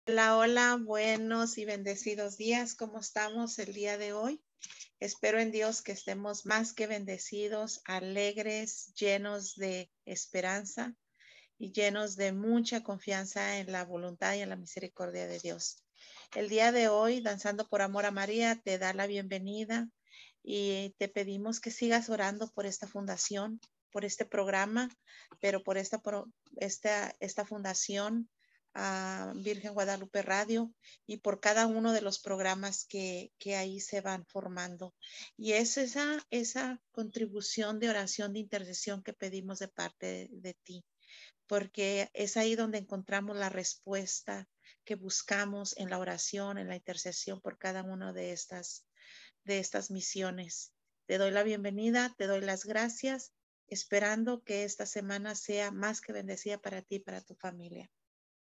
Hola, hola, buenos y bendecidos días. ¿Cómo estamos el día de hoy? Espero en Dios que estemos más que bendecidos, alegres, llenos de esperanza y llenos de mucha confianza en la voluntad y en la misericordia de Dios. El día de hoy, Danzando por Amor a María, te da la bienvenida y te pedimos que sigas orando por esta fundación, por este programa, pero por esta fundación Virgen Guadalupe Radio y por cada uno de los programas que ahí se van formando. Y es esa contribución de oración, de intercesión que pedimos de parte de ti, porque es ahí donde encontramos la respuesta que buscamos en la oración, en la intercesión por cada una de estas misiones. Te doy la bienvenida, te doy las gracias, esperando que esta semana sea más que bendecida para ti y para tu familia.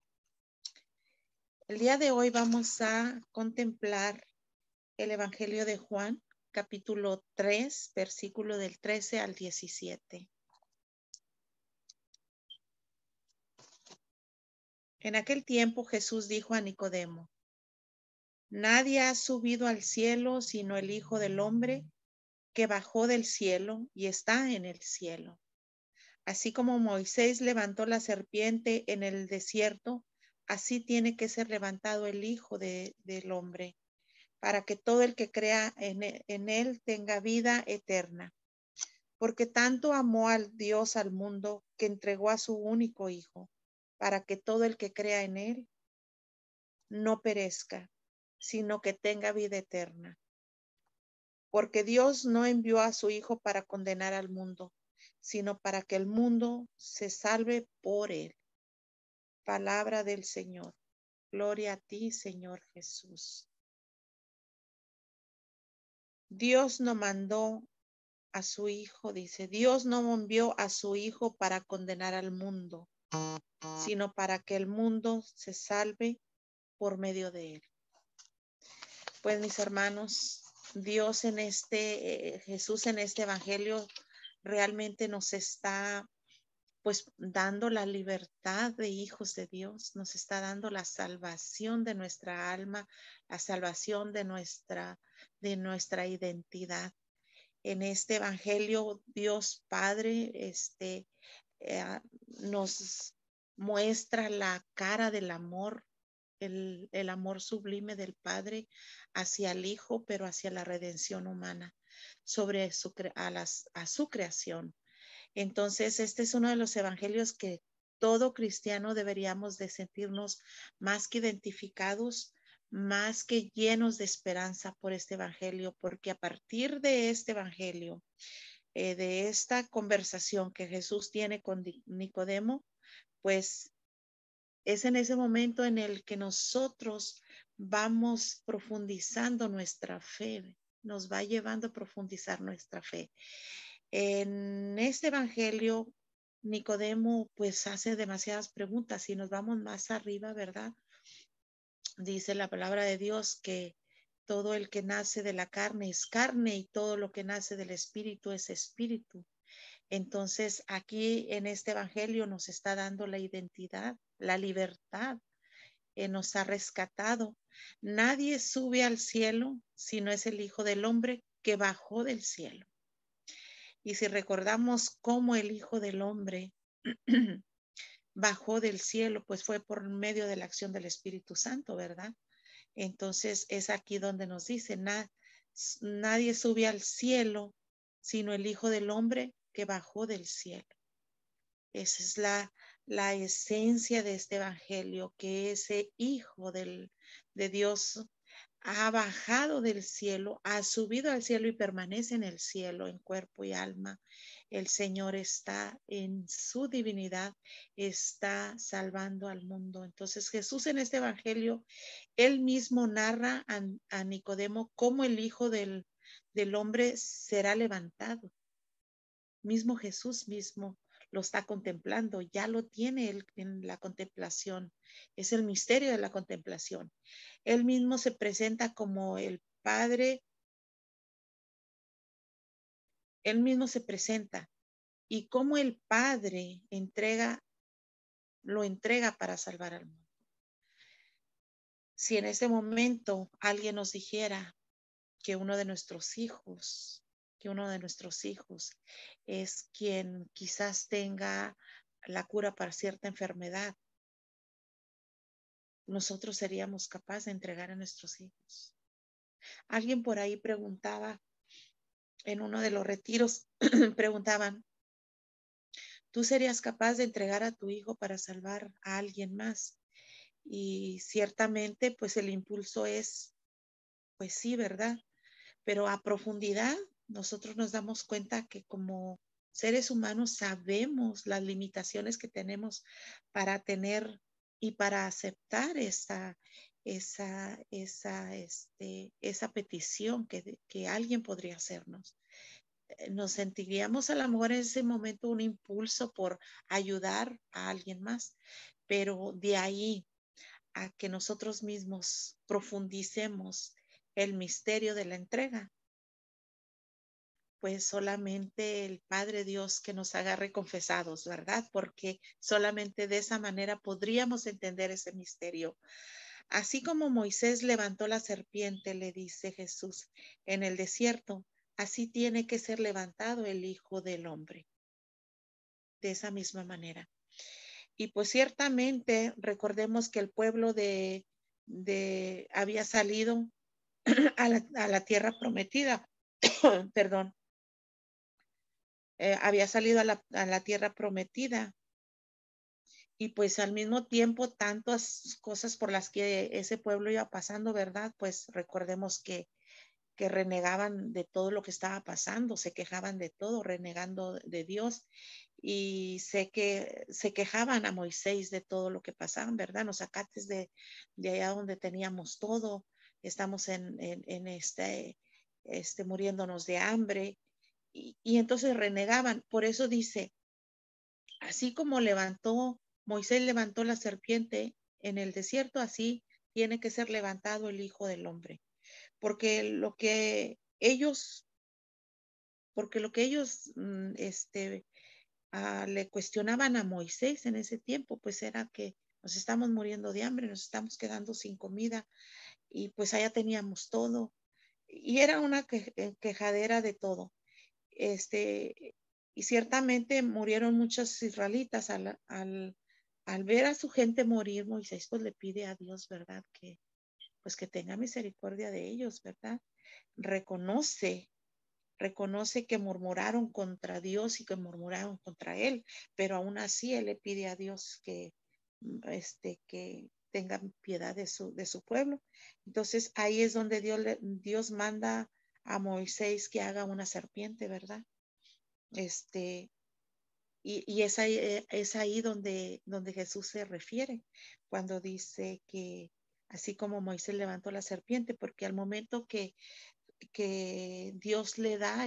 El día de hoy vamos a contemplar el Evangelio de Juan, capítulo 3, versículo del 13 al 17. En aquel tiempo Jesús dijo a Nicodemo: Nadie ha subido al cielo sino el Hijo del Hombre, que bajó del cielo y está en el cielo. Así como Moisés levantó la serpiente en el desierto, así tiene que ser levantado el Hijo del Hombre, para que todo el que crea en él tenga vida eterna. Porque tanto amó al Dios al mundo, que entregó a su único Hijo, para que todo el que crea en él no perezca, sino que tenga vida eterna. Porque Dios no envió a su Hijo para condenar al mundo, sino para que el mundo se salve por él. Palabra del Señor. Gloria a ti, Señor Jesús. Dios no mandó a su Hijo, dice, Dios no envió a su Hijo para condenar al mundo, sino para que el mundo se salve por medio de él. Pues mis hermanos, Dios Jesús en este evangelio realmente nos está pues dando la libertad de hijos de Dios, nos está dando la salvación de nuestra alma, la salvación de nuestra identidad. En este evangelio, Dios Padre, nos muestra la cara del amor, el amor sublime del Padre hacia el Hijo, pero hacia la redención humana, sobre a su creación. Entonces, este es uno de los evangelios que todo cristiano deberíamos de sentirnos más que identificados, más que llenos de esperanza por este evangelio, porque a partir de este evangelio, de esta conversación que Jesús tiene con Nicodemo, pues es en ese momento en el que nosotros vamos profundizando nuestra fe, nos va llevando a profundizar nuestra fe. En este evangelio, Nicodemo pues hace demasiadas preguntas y nos vamos más arriba, ¿verdad? Dice la palabra de Dios que todo el que nace de la carne es carne y todo lo que nace del espíritu es espíritu. Entonces, aquí en este evangelio nos está dando la identidad, la libertad, nos ha rescatado. Nadie sube al cielo si no es el Hijo del Hombre que bajó del cielo. Y si recordamos cómo el Hijo del Hombre bajó del cielo, pues fue por medio de la acción del Espíritu Santo, ¿verdad? Entonces es aquí donde nos dice, nadie sube al cielo sino el Hijo del Hombre que bajó del cielo. Esa es la esencia de este evangelio, que ese Hijo de Dios ha bajado del cielo, ha subido al cielo y permanece en el cielo en cuerpo y alma. El Señor está en su divinidad, está salvando al mundo. Entonces Jesús en este evangelio, él mismo narra a Nicodemo cómo el Hijo del Hombre será levantado. Mismo Jesús mismo lo está contemplando, ya lo tiene él en la contemplación. Es el misterio de la contemplación. Él mismo se presenta como el Padre, él mismo se presenta y como el Padre lo entrega para salvar al mundo. Si en ese momento alguien nos dijera que uno de nuestros hijos, es quien quizás tenga la cura para cierta enfermedad, nosotros seríamos capaces de entregar a nuestros hijos. Alguien por ahí preguntaba en uno de los retiros, preguntaban, ¿tú serías capaz de entregar a tu hijo para salvar a alguien más? Y ciertamente, pues el impulso es, pues sí, ¿verdad? Pero a profundidad, nosotros nos damos cuenta que como seres humanos sabemos las limitaciones que tenemos para tener y para aceptar esa petición que alguien podría hacernos. Nos sentiríamos a lo mejor en ese momento un impulso por ayudar a alguien más, pero de ahí a que nosotros mismos profundicemos el misterio de la entrega, pues solamente el Padre Dios que nos agarre confesados, ¿verdad? Porque solamente de esa manera podríamos entender ese misterio. Así como Moisés levantó la serpiente, le dice Jesús, en el desierto, así tiene que ser levantado el Hijo del Hombre. De esa misma manera. Y pues ciertamente recordemos que el pueblo había salido a la tierra prometida, perdón, había salido a la tierra prometida. Y pues al mismo tiempo tantas cosas por las que ese pueblo iba pasando, ¿verdad? Pues recordemos que renegaban de todo lo que estaba pasando, se quejaban de todo, renegando de Dios. Y sé que se quejaban a Moisés de todo lo que pasaban, ¿verdad? Nos sacaste de allá donde teníamos todo, estamos en muriéndonos de hambre. Y entonces renegaban. Por eso dice, así como Moisés levantó la serpiente en el desierto, así tiene que ser levantado el Hijo del Hombre. Porque lo que ellos le cuestionaban a Moisés en ese tiempo, pues era que nos estamos muriendo de hambre, nos estamos quedando sin comida y pues allá teníamos todo. Y era una quejadera de todo. Y ciertamente murieron muchos israelitas al ver a su gente morir. Moisés pues le pide a Dios, ¿verdad? Pues que tenga misericordia de ellos, ¿verdad? Reconoce que murmuraron contra Dios y que murmuraron contra él, pero aún así él le pide a Dios que tenga piedad de su pueblo. Entonces ahí es donde Dios manda a Moisés que haga una serpiente, ¿verdad? Y es ahí donde Jesús se refiere cuando dice que así como Moisés levantó la serpiente, porque al momento que Dios le da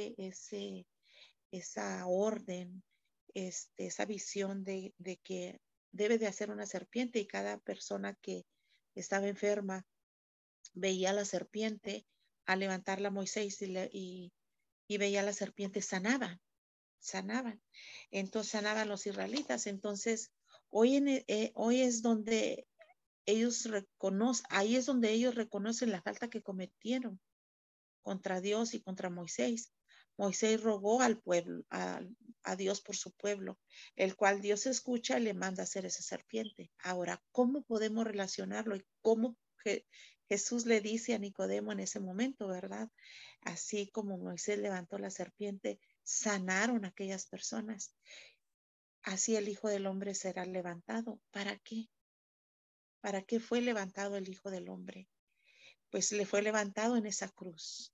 esa orden, esa visión de que debe de hacer una serpiente, y cada persona que estaba enferma veía la serpiente, al levantarla Moisés y veía la serpiente, sanaban. Entonces sanaban los israelitas. Entonces, hoy es donde ahí es donde ellos reconocen la falta que cometieron contra Dios y contra Moisés. Moisés rogó al pueblo, a Dios por su pueblo, el cual Dios escucha y le manda a hacer esa serpiente. Ahora, ¿cómo podemos relacionarlo? Y cómo Jesús le dice a Nicodemo en ese momento, ¿verdad? Así como Moisés levantó la serpiente, sanaron a aquellas personas. Así el Hijo del Hombre será levantado. ¿Para qué? ¿Para qué fue levantado el Hijo del Hombre? Pues le fue levantado en esa cruz.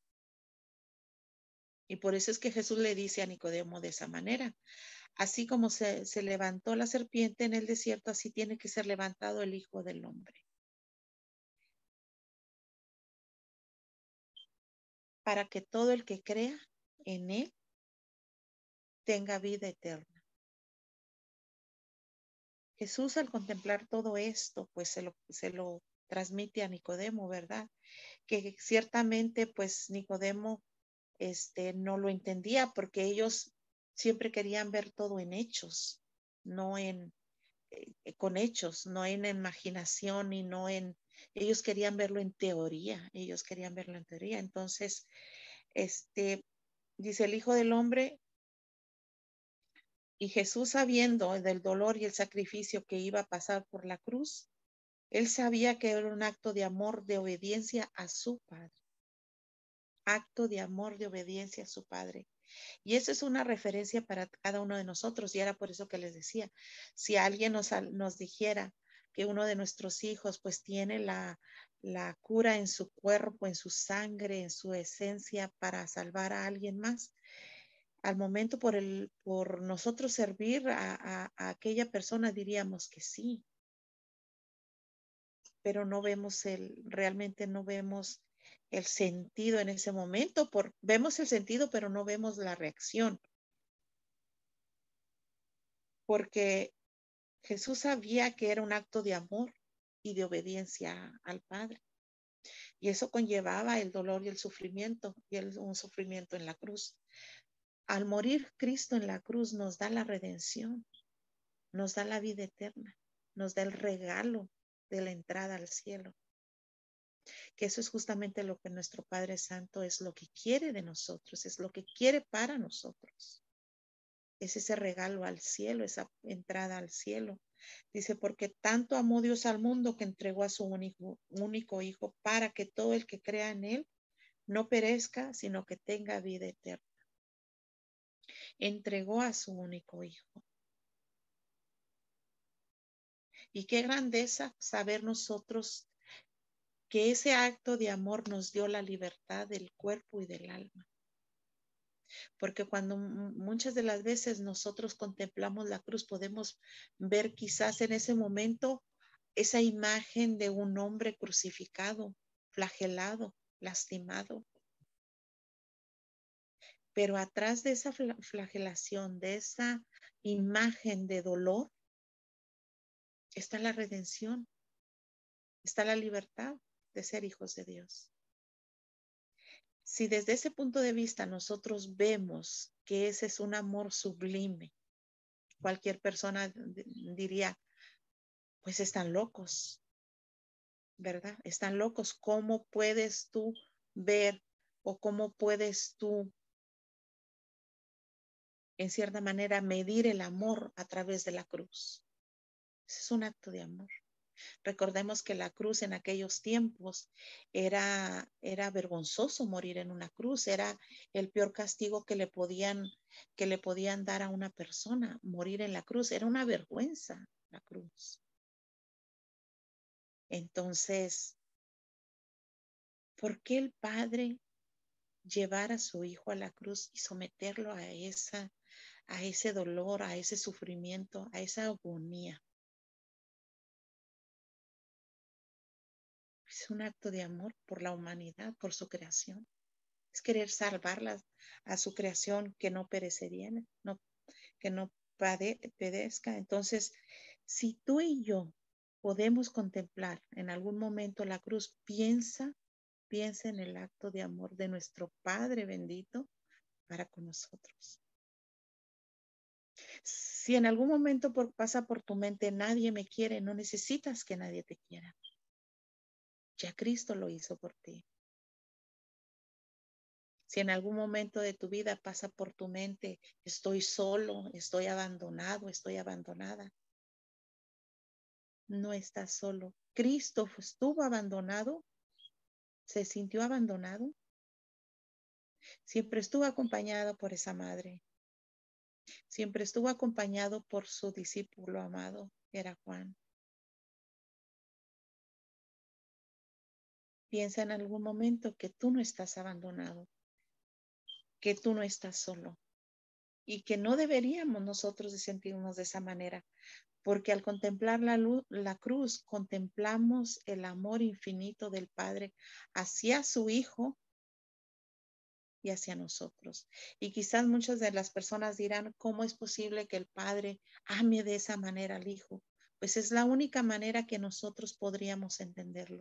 Y por eso es que Jesús le dice a Nicodemo de esa manera. Así como se levantó la serpiente en el desierto, así tiene que ser levantado el Hijo del Hombre. Para que todo el que crea en él tenga vida eterna. Jesús, al contemplar todo esto, pues se lo transmite a Nicodemo, ¿verdad? Que ciertamente pues Nicodemo no lo entendía, porque ellos siempre querían ver todo en hechos, no con hechos, no en imaginación y no en Ellos querían verlo en teoría, ellos querían verlo en teoría. Entonces, dice el Hijo del Hombre, y Jesús, sabiendo del dolor y el sacrificio que iba a pasar por la cruz, él sabía que era un acto de amor, de obediencia a su Padre. Acto de amor, de obediencia a su Padre. Y eso es una referencia para cada uno de nosotros. Y era por eso que les decía, si alguien nos dijera que uno de nuestros hijos pues tiene la cura en su cuerpo, en su sangre, en su esencia para salvar a alguien más, al momento por nosotros servir a aquella persona diríamos que sí, pero no vemos realmente no vemos el sentido en ese momento, vemos el sentido, pero no vemos la reacción, porque Jesús sabía que era un acto de amor y de obediencia al Padre, y eso conllevaba el dolor y el sufrimiento, y un sufrimiento en la cruz. Al morir Cristo en la cruz nos da la redención, nos da la vida eterna, nos da el regalo de la entrada al cielo. Que eso es justamente lo que nuestro Padre Santo es lo que quiere de nosotros, es lo que quiere para nosotros. Es ese regalo al cielo, esa entrada al cielo. Dice, porque tanto amó Dios al mundo que entregó a su único Hijo para que todo el que crea en Él no perezca, sino que tenga vida eterna. Entregó a su único Hijo. Y qué grandeza saber nosotros que ese acto de amor nos dio la libertad del cuerpo y del alma. Porque cuando muchas de las veces nosotros contemplamos la cruz, podemos ver quizás en ese momento esa imagen de un hombre crucificado, flagelado, lastimado. Pero atrás de esa flagelación, de esa imagen de dolor, está la redención, está la libertad de ser hijos de Dios. Si desde ese punto de vista nosotros vemos que ese es un amor sublime, cualquier persona diría, pues están locos, ¿verdad? Están locos. ¿Cómo puedes tú ver o cómo puedes tú, en cierta manera, medir el amor a través de la cruz? Ese es un acto de amor. Recordemos que la cruz en aquellos tiempos era vergonzoso morir en una cruz, era el peor castigo que le podían dar a una persona, morir en la cruz, era una vergüenza la cruz. Entonces, ¿por qué el Padre llevar a su Hijo a la cruz y someterlo a ese dolor, a ese sufrimiento, a esa agonía? Es un acto de amor por la humanidad, por su creación. Es querer salvarla a su creación que no perecería, que no padezca. Entonces, si tú y yo podemos contemplar en algún momento la cruz, piensa en el acto de amor de nuestro Padre bendito para con nosotros. Si en algún momento pasa por tu mente, nadie me quiere, no necesitas que nadie te quiera. Ya Cristo lo hizo por ti. Si en algún momento de tu vida pasa por tu mente, estoy solo, estoy abandonado, estoy abandonada, no estás solo. Cristo estuvo abandonado, se sintió abandonado, siempre estuvo acompañado por esa madre, siempre estuvo acompañado por su discípulo amado, era Juan. Piensa en algún momento que tú no estás abandonado, que tú no estás solo y que no deberíamos nosotros de sentirnos de esa manera, porque al contemplar la cruz contemplamos el amor infinito del Padre hacia su Hijo y hacia nosotros. Y quizás muchas de las personas dirán, ¿cómo es posible que el Padre ame de esa manera al Hijo? Pues es la única manera que nosotros podríamos entenderlo.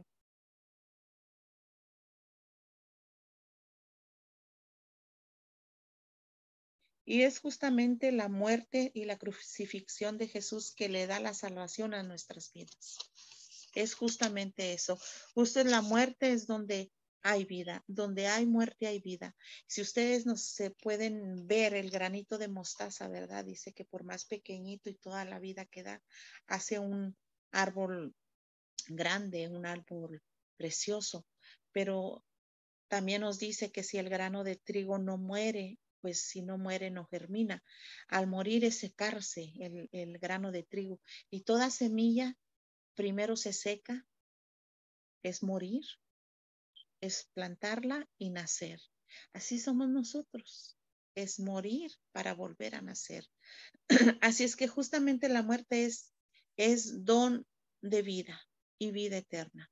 Y es justamente la muerte y la crucifixión de Jesús que le da la salvación a nuestras vidas. es justamente eso. Justo en la muerte es donde hay vida, donde hay muerte hay vida. Si ustedes no se pueden ver el granito de mostaza, ¿verdad? Dice que por más pequeñito y toda la vida que da, hace un árbol grande, un árbol precioso, pero también nos dice que si el grano de trigo no muere, pues si no muere no germina. Al morir es secarse el grano de trigo y toda semilla primero se seca, es morir, es plantarla y nacer. Así somos nosotros, es morir para volver a nacer. Así es que justamente la muerte es don de vida y vida eterna.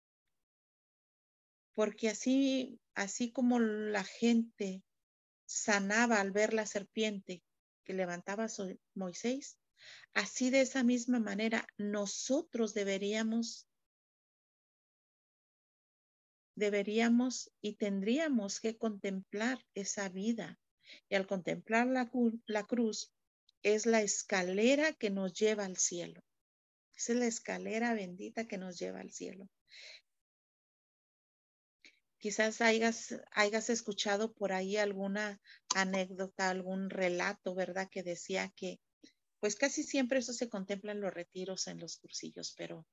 Porque así como la gente sanaba al ver la serpiente que levantaba Moisés, así de esa misma manera nosotros deberíamos y tendríamos que contemplar esa vida. Y al contemplar la cruz, es la escalera que nos lleva al cielo. Esa es la escalera bendita que nos lleva al cielo. Quizás hayas escuchado por ahí alguna anécdota, algún relato, ¿verdad? Que decía que, pues casi siempre eso se contempla en los retiros, en los cursillos, pero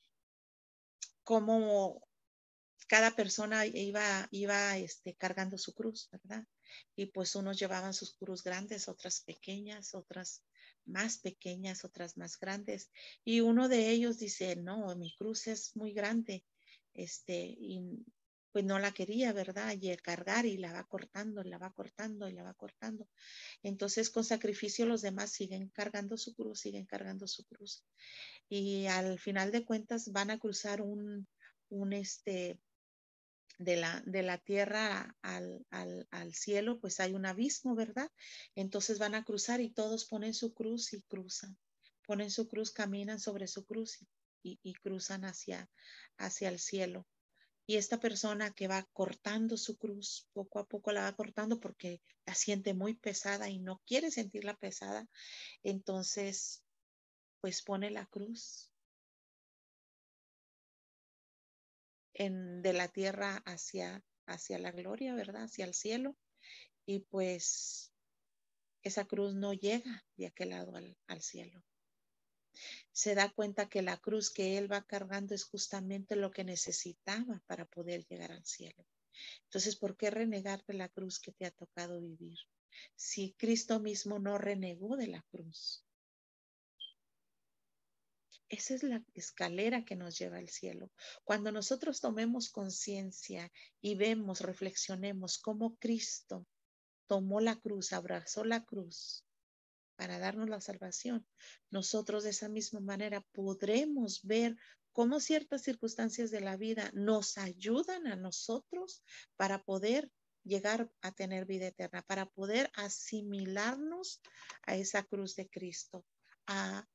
como cada persona iba cargando su cruz, ¿verdad? Y pues unos llevaban sus cruz grandes, otras pequeñas, otras más pequeñas, otras más grandes. Y uno de ellos dice, no, mi cruz es muy grande, y pues no la quería, ¿verdad? Y cargar y la va cortando, la va cortando y la va cortando. Entonces con sacrificio los demás siguen cargando su cruz, siguen cargando su cruz. Y al final de cuentas van a cruzar un de la tierra al cielo, pues hay un abismo, ¿verdad? Entonces van a cruzar y todos ponen su cruz y cruzan. Ponen su cruz, caminan sobre su cruz y cruzan hacia el cielo. Y esta persona que va cortando su cruz, poco a poco la va cortando porque la siente muy pesada y no quiere sentirla pesada. Entonces, pues pone la cruz de la tierra hacia la gloria, ¿verdad? Hacia el cielo. Y pues esa cruz no llega de aquel lado al cielo. Se da cuenta que la cruz que él va cargando es justamente lo que necesitaba para poder llegar al cielo. Entonces, ¿por qué renegar de la cruz que te ha tocado vivir? Si Cristo mismo no renegó de la cruz. Esa es la escalera que nos lleva al cielo. Cuando nosotros tomemos conciencia y vemos, reflexionemos cómo Cristo tomó la cruz, abrazó la cruz para darnos la salvación, nosotros de esa misma manera podremos ver cómo ciertas circunstancias de la vida nos ayudan a nosotros para poder llegar a tener vida eterna, para poder asimilarnos a esa cruz de Cristo, a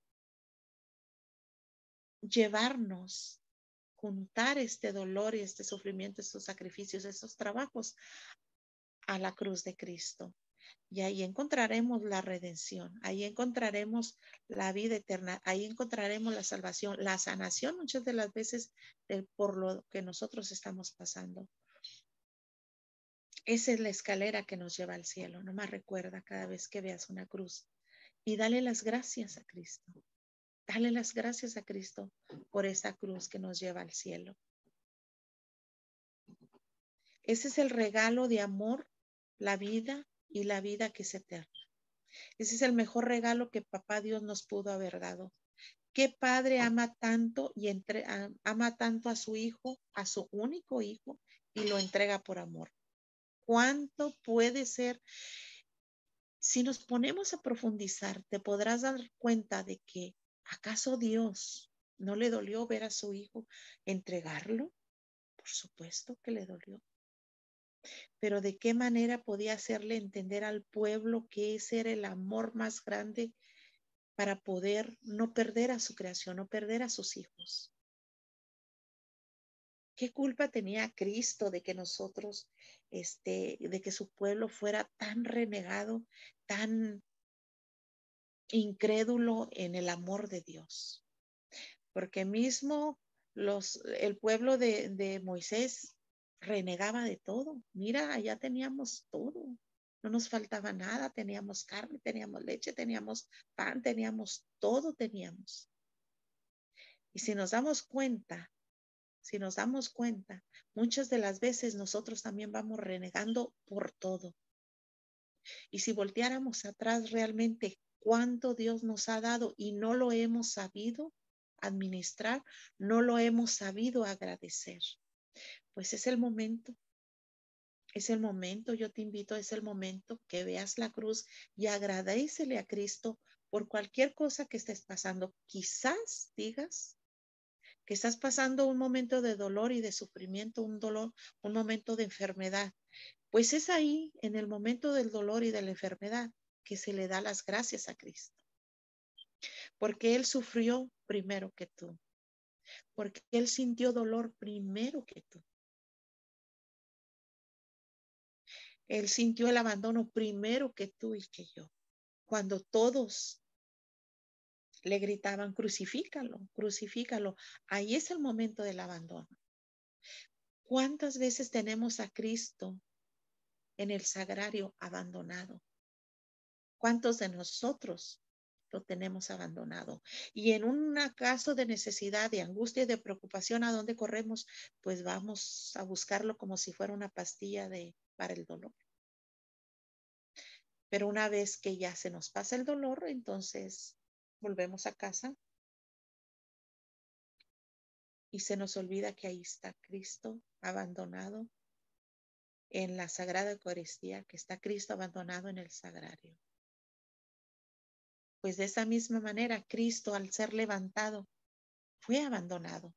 llevarnos, juntar este dolor y este sufrimiento, estos sacrificios, estos trabajos a la cruz de Cristo. Y ahí encontraremos la redención, ahí encontraremos la vida eterna, ahí encontraremos la salvación, la sanación muchas de las veces por lo que nosotros estamos pasando. Esa es la escalera que nos lleva al cielo. Nomás recuerda cada vez que veas una cruz y dale las gracias a Cristo. Dale las gracias a Cristo por esa cruz que nos lleva al cielo. Ese es el regalo de amor, la vida y la vida que es eterna. Ese es el mejor regalo que Papá Dios nos pudo haber dado. ¿Qué padre ama tanto y ama tanto a su hijo, a su único hijo, y lo entrega por amor? ¿Cuánto puede ser? Si nos ponemos a profundizar, te podrás dar cuenta de que ¿acaso Dios no le dolió ver a su hijo entregarlo? Por supuesto que le dolió. Pero ¿de qué manera podía hacerle entender al pueblo que ese era el amor más grande para poder no perder a su creación, no perder a sus hijos? ¿Qué culpa tenía Cristo de que nosotros, de que su pueblo fuera tan renegado, tan incrédulo en el amor de Dios? Porque mismo El pueblo de Moisés renegaba de todo. Mira, allá teníamos todo. No nos faltaba nada. Teníamos carne, teníamos leche, teníamos pan, teníamos todo, teníamos. Y si nos damos cuenta, muchas de las veces nosotros también vamos renegando por todo. Y si volteáramos atrás realmente cuánto Dios nos ha dado y no lo hemos sabido administrar, no lo hemos sabido agradecer, pues es el momento, yo te invito, es el momento que veas la cruz y agradécele a Cristo por cualquier cosa que estés pasando. Quizás digas que estás pasando un momento de dolor y de sufrimiento, un momento de enfermedad. Pues es ahí, en el momento del dolor y de la enfermedad, que se le da las gracias a Cristo. Porque Él sufrió primero que tú. Porque Él sintió dolor primero que tú. Él sintió el abandono primero que tú y que yo. Cuando todos le gritaban, crucifícalo, crucifícalo. Ahí es el momento del abandono. ¿Cuántas veces tenemos a Cristo en el sagrario abandonado? ¿Cuántos de nosotros lo tenemos abandonado? Y en un caso de necesidad, de angustia y de preocupación, ¿a dónde corremos? Pues vamos a buscarlo como si fuera una pastilla para el dolor. Pero una vez que ya se nos pasa el dolor, entonces volvemos a casa y se nos olvida que ahí está Cristo abandonado en la Sagrada Eucaristía, que está Cristo abandonado en el sagrario. Pues de esa misma manera, Cristo, al ser levantado, fue abandonado.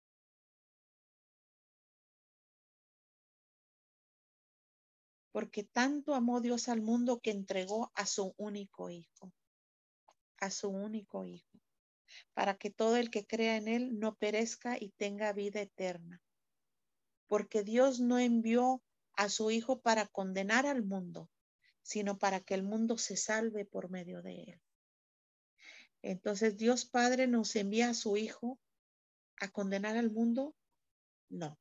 Porque tanto amó Dios al mundo que entregó a su único hijo, para que todo el que crea en él no perezca y tenga vida eterna. Porque Dios no envió a su hijo para condenar al mundo, sino para que el mundo se salve por medio de él. Entonces, ¿Dios Padre nos envía a su hijo a condenar al mundo? No.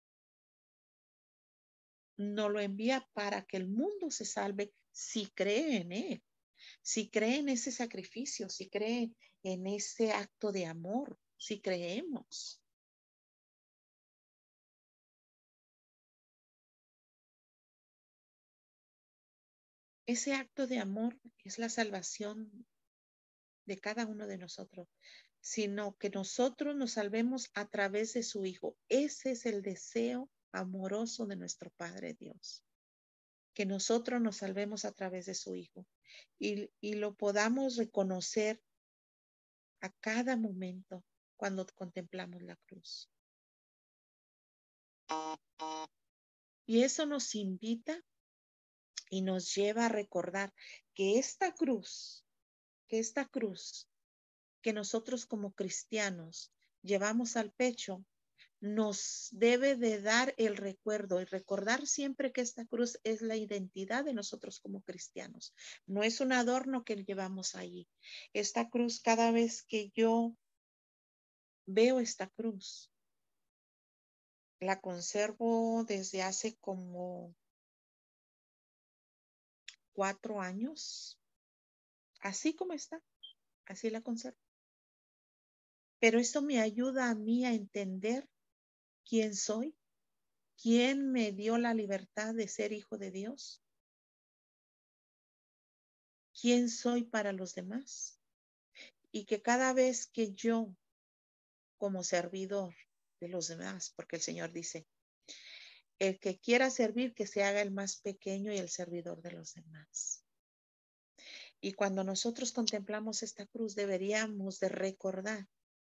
No lo envía para que el mundo se salve si cree en él, si cree en ese sacrificio, si cree en ese acto de amor, si creemos. Ese acto de amor es la salvación de cada uno de nosotros, sino que nosotros nos salvemos a través de su Hijo. Ese es el deseo amoroso de nuestro Padre Dios, que nosotros nos salvemos a través de su Hijo y lo podamos reconocer a cada momento cuando contemplamos la cruz. Y eso nos invita y nos lleva a recordar que esta cruz que nosotros como cristianos llevamos al pecho, nos debe de dar el recuerdo y recordar siempre que esta cruz es la identidad de nosotros como cristianos. No es un adorno que llevamos allí. Esta cruz, cada vez que yo veo esta cruz, la conservo desde hace como 4 años, así como está, así la conservo. Pero esto me ayuda a mí a entender quién soy, quién me dio la libertad de ser hijo de Dios, quién soy para los demás. Y que cada vez que yo, como servidor de los demás, porque el Señor dice, el que quiera servir, que se haga el más pequeño y el servidor de los demás. Y cuando nosotros contemplamos esta cruz, deberíamos de recordar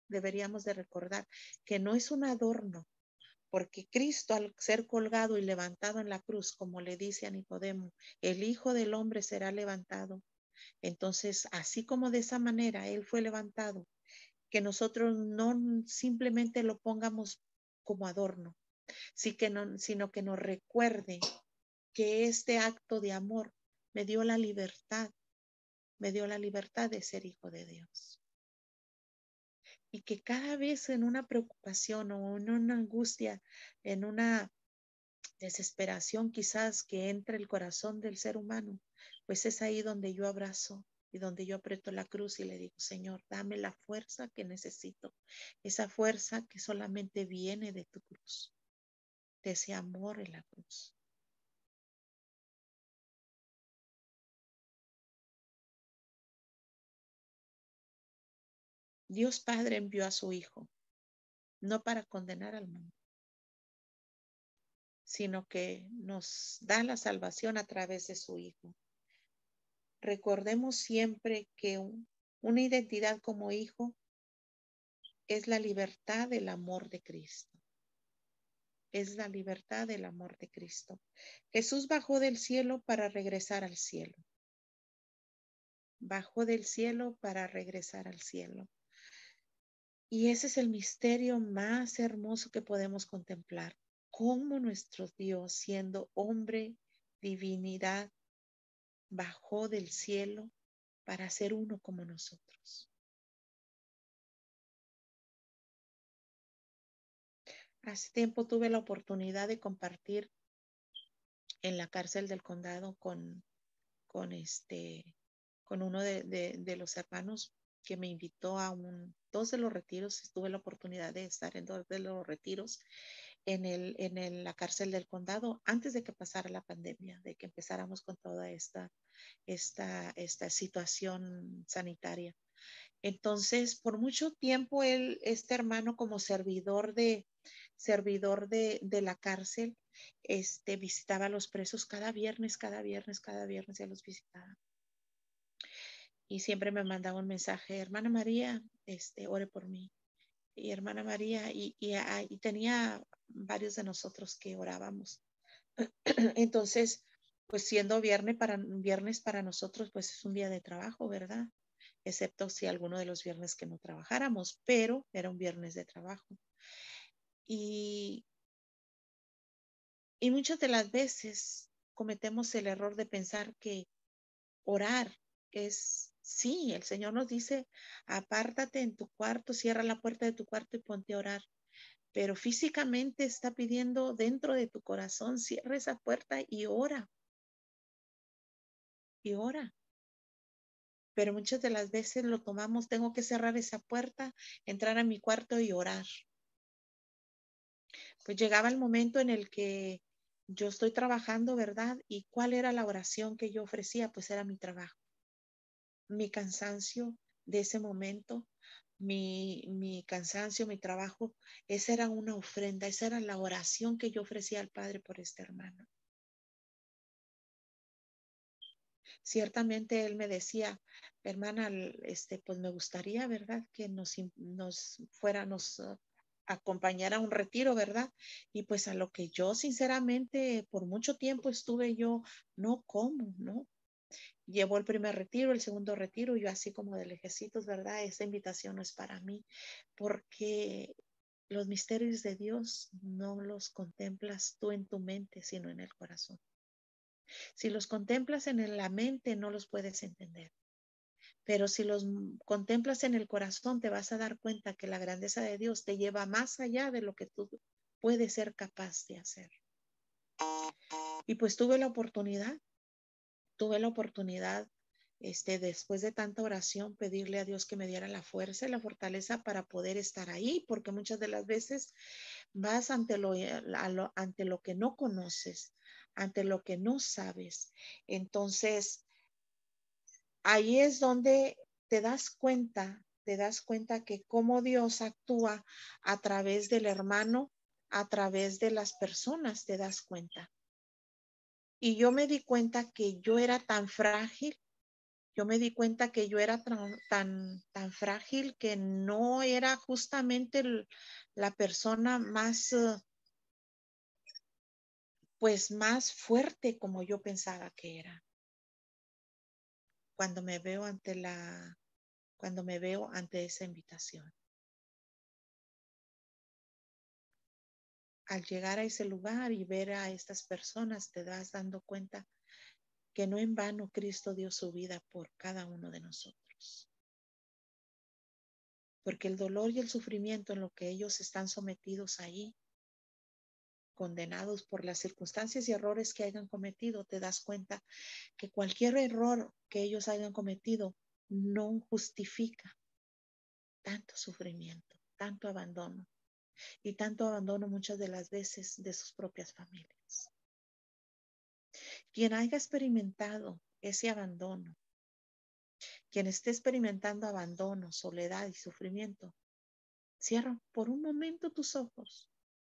que no es un adorno, porque Cristo, al ser colgado y levantado en la cruz, como le dice a Nicodemo, el Hijo del Hombre será levantado. Entonces, así como de esa manera Él fue levantado, que nosotros no simplemente lo pongamos como adorno, sino que nos recuerde que este acto de amor me dio la libertad de ser hijo de Dios. y que cada vez en una preocupación o en una angustia, en una desesperación quizás que entra el corazón del ser humano, pues es ahí donde yo abrazo y donde yo aprieto la cruz y le digo, Señor, dame la fuerza que necesito, esa fuerza que solamente viene de tu cruz, de ese amor en la cruz. Dios Padre envió a su Hijo, no para condenar al mundo, sino que nos da la salvación a través de su Hijo. Recordemos siempre que una identidad como hijo es la libertad del amor de Cristo. Es la libertad del amor de Cristo. Jesús bajó del cielo para regresar al cielo. Bajó del cielo para regresar al cielo. Y ese es el misterio más hermoso que podemos contemplar. Cómo nuestro Dios, siendo hombre, divinidad, bajó del cielo para ser uno como nosotros. Hace tiempo tuve la oportunidad de compartir en la cárcel del condado con con uno de los hermanos que me invitó a dos de los retiros. Tuve la oportunidad de estar en dos de los retiros la cárcel del condado antes de que pasara la pandemia, de que empezáramos con toda esta situación sanitaria. Entonces, por mucho tiempo, este hermano como servidor de la cárcel, visitaba a los presos cada viernes, cada viernes, cada viernes, ya los visitaba. Y siempre me mandaba un mensaje, hermana María, ore por mí. Y hermana María, y tenía varios de nosotros que orábamos. Entonces, pues siendo viernes para nosotros, pues es un día de trabajo, ¿verdad? Excepto si alguno de los viernes que no trabajáramos, pero era un viernes de trabajo. Y, y muchas de las veces cometemos el error de pensar que orar sí, el Señor nos dice, apártate en tu cuarto, cierra la puerta de tu cuarto y ponte a orar. Pero físicamente está pidiendo dentro de tu corazón, cierra esa puerta y ora, y ora. Pero muchas de las veces lo tomamos, tengo que cerrar esa puerta, entrar a mi cuarto y orar. Pues llegaba el momento en el que yo estoy trabajando, ¿verdad? ¿Y cuál era la oración que yo ofrecía? Pues era mi trabajo, mi cansancio de ese momento, mi cansancio, mi trabajo, esa era una ofrenda, esa era la oración que yo ofrecía al Padre por este hermano. Ciertamente él me decía, hermana, pues me gustaría, ¿verdad? Que nos acompañara a un retiro, ¿verdad? Y pues a lo que yo sinceramente por mucho tiempo estuve yo, no como, ¿no? Llevó el primer retiro, el segundo retiro, yo así como de lejecitos, ¿verdad? Esta invitación no es para mí, porque los misterios de Dios no los contemplas tú en tu mente, sino en el corazón. Si los contemplas en la mente, no los puedes entender. Pero si los contemplas en el corazón, te vas a dar cuenta que la grandeza de Dios te lleva más allá de lo que tú puedes ser capaz de hacer. Y pues tuve la oportunidad, después de tanta oración, pedirle a Dios que me diera la fuerza y la fortaleza para poder estar ahí, porque muchas de las veces vas ante lo que no conoces, ante lo que no sabes. Entonces, ahí es donde te das cuenta que cómo Dios actúa a través del hermano, a través de las personas, te das cuenta. Y yo me di cuenta que yo era tan frágil, yo me di cuenta que yo era tan frágil que no era justamente la persona más, pues más fuerte como yo pensaba que era. Cuando me veo cuando me veo ante esa invitación. Al llegar a ese lugar y ver a estas personas, te das dando cuenta que no en vano Cristo dio su vida por cada uno de nosotros. porque el dolor y el sufrimiento en lo que ellos están sometidos ahí, condenados por las circunstancias y errores que hayan cometido, te das cuenta que cualquier error que ellos hayan cometido no justifica tanto sufrimiento, tanto abandono y tanto abandono muchas de las veces de sus propias familias. Quien haya experimentado ese abandono, quien esté experimentando abandono, soledad y sufrimiento, cierra por un momento tus ojos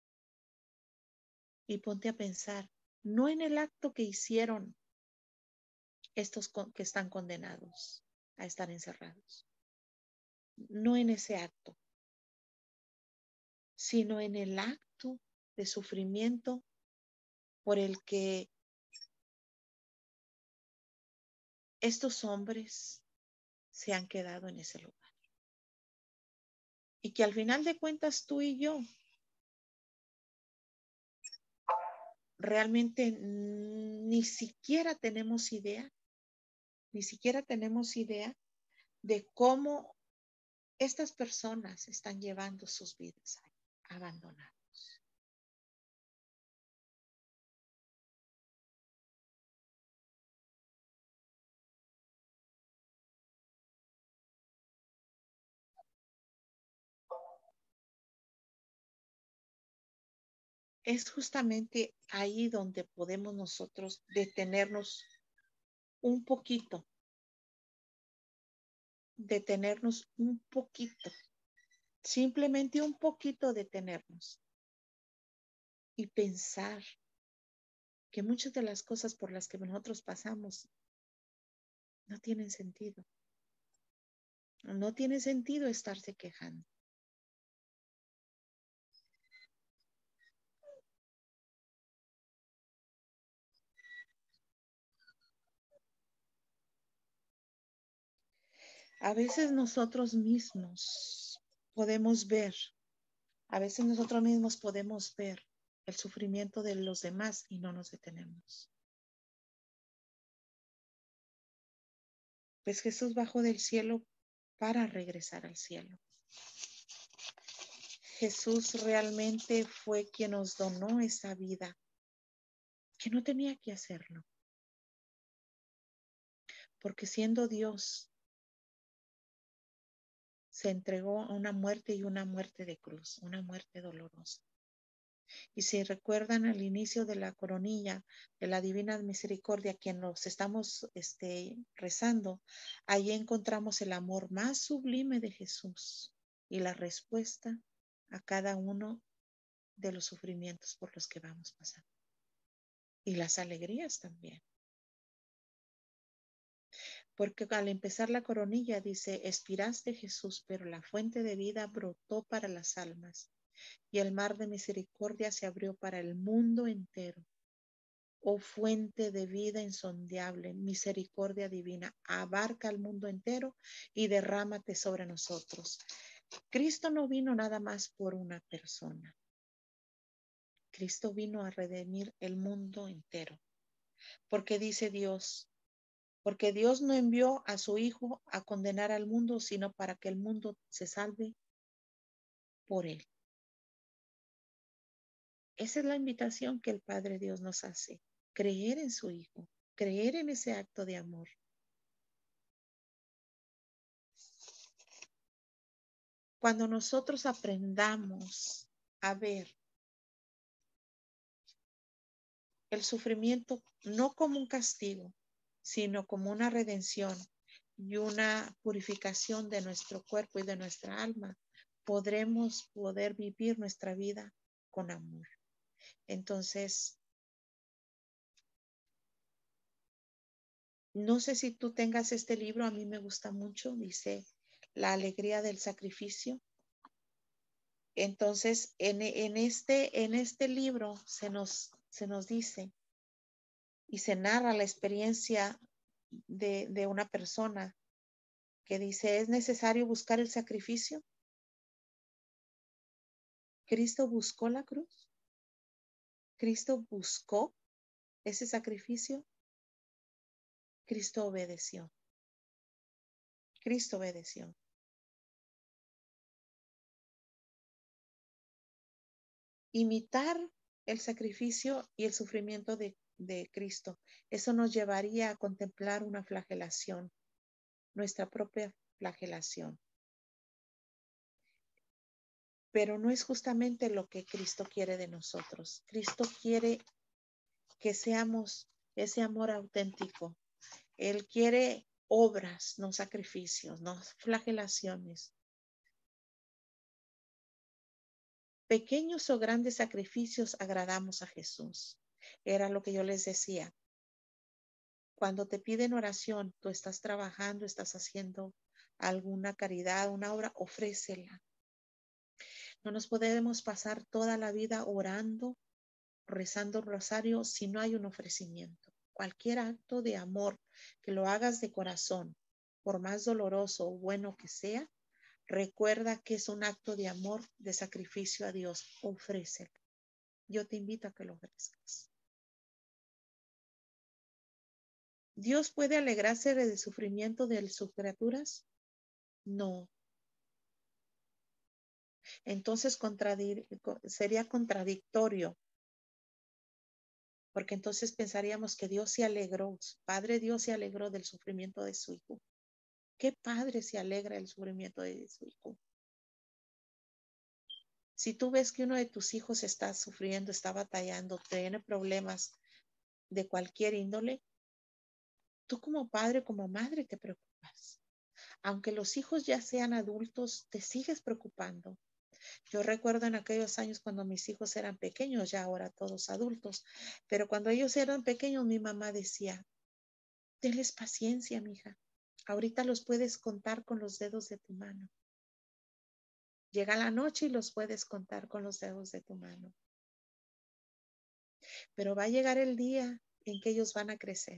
y ponte a pensar, no en el acto que hicieron estos que están condenados a estar encerrados, no en ese acto, sino en el acto de sufrimiento por el que estos hombres se han quedado en ese lugar. Y que al final de cuentas tú y yo realmente ni siquiera tenemos idea de cómo estas personas están llevando sus vidas abandonadas. Es justamente ahí donde podemos nosotros detenernos un poquito, simplemente un poquito detenernos y pensar que muchas de las cosas por las que nosotros pasamos no tienen sentido. No tiene sentido estarse quejando. A veces nosotros mismos podemos ver, a veces nosotros mismos podemos ver el sufrimiento de los demás y no nos detenemos. Pues Jesús bajó del cielo para regresar al cielo. Jesús realmente fue quien nos donó esa vida, que no tenía que hacerlo, porque siendo Dios, se entregó a una muerte y una muerte de cruz, una muerte dolorosa. Y si recuerdan al inicio de la coronilla de la Divina Misericordia, quien nos estamos rezando, ahí encontramos el amor más sublime de Jesús y la respuesta a cada uno de los sufrimientos por los que vamos pasando. Y las alegrías también. Porque al empezar la coronilla dice, expiraste Jesús, pero la fuente de vida brotó para las almas y el mar de misericordia se abrió para el mundo entero. Oh fuente de vida insondable, misericordia divina, abarca el mundo entero y derrámate sobre nosotros. Cristo no vino nada más por una persona. Cristo vino a redimir el mundo entero. Porque dice Dios, porque Dios no envió a su Hijo a condenar al mundo, sino para que el mundo se salve por él. Esa es la invitación que el Padre Dios nos hace, creer en su Hijo, creer en ese acto de amor. Cuando nosotros aprendamos a ver el sufrimiento no como un castigo, sino como una redención y una purificación de nuestro cuerpo y de nuestra alma, podremos poder vivir nuestra vida con amor. Entonces, no sé si tú tengas este libro, a mí me gusta mucho, dice La alegría del sacrificio. Entonces, en este libro se nos dice y se narra la experiencia de una persona que dice, ¿es necesario buscar el sacrificio? ¿Cristo buscó la cruz? ¿Cristo buscó ese sacrificio? Cristo obedeció. Cristo obedeció. imitar el sacrificio y el sufrimiento de Cristo. Eso nos llevaría a contemplar una flagelación, nuestra propia flagelación. Pero no es justamente lo que Cristo quiere de nosotros. Cristo quiere que seamos ese amor auténtico. Él quiere obras, no sacrificios, no flagelaciones. Pequeños o grandes sacrificios agradamos a Jesús. Era lo que yo les decía. Cuando te piden oración, tú estás trabajando, estás haciendo alguna caridad, una obra, ofrécela. No nos podemos pasar toda la vida orando, rezando rosario si no hay un ofrecimiento. Cualquier acto de amor que lo hagas de corazón, por más doloroso o bueno que sea, recuerda que es un acto de amor, de sacrificio a Dios. Ofrécelo. Yo te invito a que lo ofrezcas. ¿Dios puede alegrarse del sufrimiento de sus criaturas? No. Entonces sería contradictorio, porque entonces pensaríamos que Dios se alegró, Padre Dios se alegró del sufrimiento de su hijo. ¿Qué padre se alegra del sufrimiento de su hijo? Si tú ves que uno de tus hijos está sufriendo, está batallando, tiene problemas de cualquier índole, tú como padre, como madre te preocupas. Aunque los hijos ya sean adultos, te sigues preocupando. Yo recuerdo en aquellos años cuando mis hijos eran pequeños, ya ahora todos adultos, pero cuando ellos eran pequeños, mi mamá decía, tenles paciencia, mija. Ahorita los puedes contar con los dedos de tu mano. Llega la noche y los puedes contar con los dedos de tu mano. Pero va a llegar el día en que ellos van a crecer.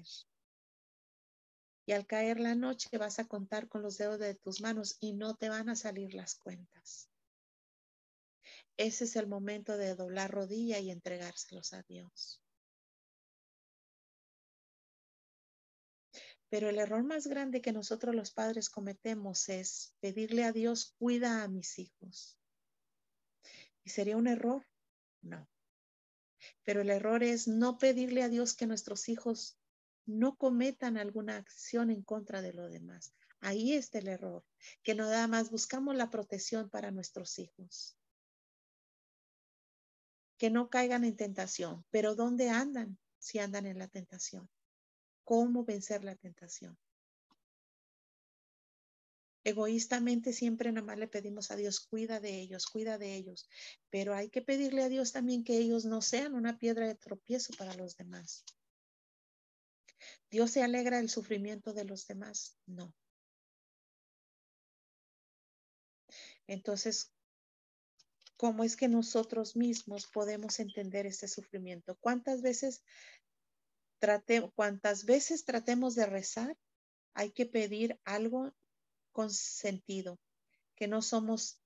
Y al caer la noche vas a contar con los dedos de tus manos y no te van a salir las cuentas. Ese es el momento de doblar rodilla y entregárselos a Dios. Pero el error más grande que nosotros los padres cometemos es pedirle a Dios, cuida a mis hijos. ¿Y sería un error? No. Pero el error es no pedirle a Dios que nuestros hijos no cometan alguna acción en contra de lo demás. Ahí está el error, que nada más buscamos la protección para nuestros hijos. Que no caigan en tentación. Pero ¿dónde andan si andan en la tentación? ¿Cómo vencer la tentación? Egoístamente siempre nada más le pedimos a Dios, cuida de ellos, pero hay que pedirle a Dios también que ellos no sean una piedra de tropiezo para los demás. ¿Dios se alegra del sufrimiento de los demás? No. Entonces, ¿cómo es que nosotros mismos podemos entender este sufrimiento? ¿Cuántas veces tratemos de rezar? Hay que pedir algo con sentido, que no somos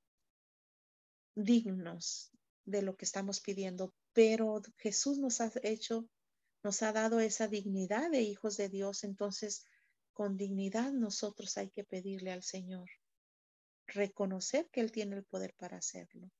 dignos de lo que estamos pidiendo, pero Jesús nos ha dado esa dignidad de hijos de Dios, entonces con dignidad nosotros hay que pedirle al Señor, reconocer que Él tiene el poder para hacerlo.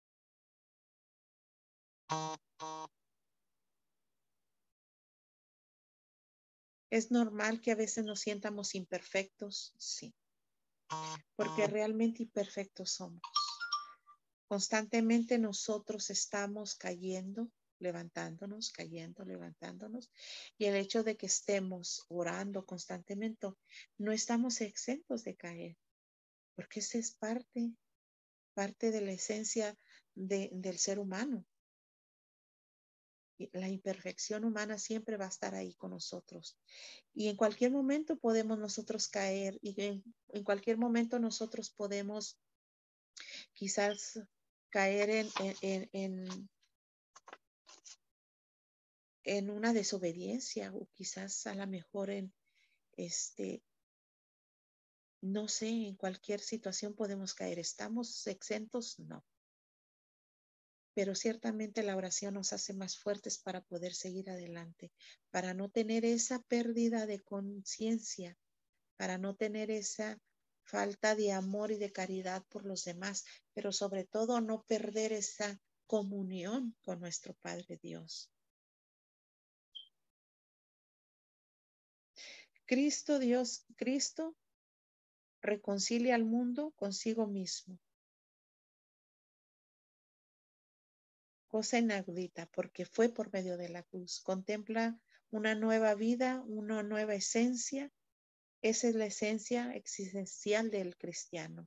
Es normal que a veces nos sientamos imperfectos, sí, porque realmente imperfectos somos. Constantemente nosotros estamos cayendo, levantándonos, cayendo, levantándonos. Y el hecho de que estemos orando constantemente, no estamos exentos de caer, porque esa es parte de la esencia del ser humano. La imperfección humana siempre va a estar ahí con nosotros. Y en cualquier momento podemos nosotros caer y en cualquier momento nosotros podemos quizás caer en una desobediencia o quizás a lo mejor no sé, en cualquier situación podemos caer. ¿Estamos exentos? No. Pero ciertamente la oración nos hace más fuertes para poder seguir adelante, para no tener esa pérdida de conciencia, para no tener esa falta de amor y de caridad por los demás, pero sobre todo no perder esa comunión con nuestro Padre Dios. Cristo reconcilia al mundo consigo mismo. Cosa inaudita, porque fue por medio de la cruz. Contempla una nueva vida, una nueva esencia. Esa es la esencia existencial del cristiano.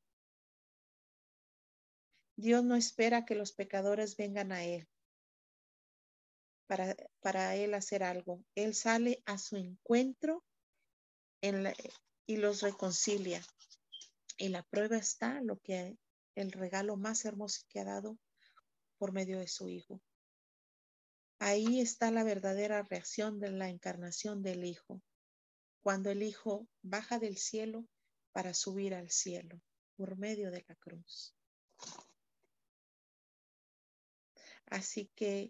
Dios no espera que los pecadores vengan a Él para Él hacer algo. Él sale a su encuentro y los reconcilia. Y la prueba está el regalo más hermoso que ha dado por medio de su Hijo. Ahí está la verdadera reacción de la encarnación del Hijo, cuando el Hijo baja del cielo para subir al cielo por medio de la cruz. Así que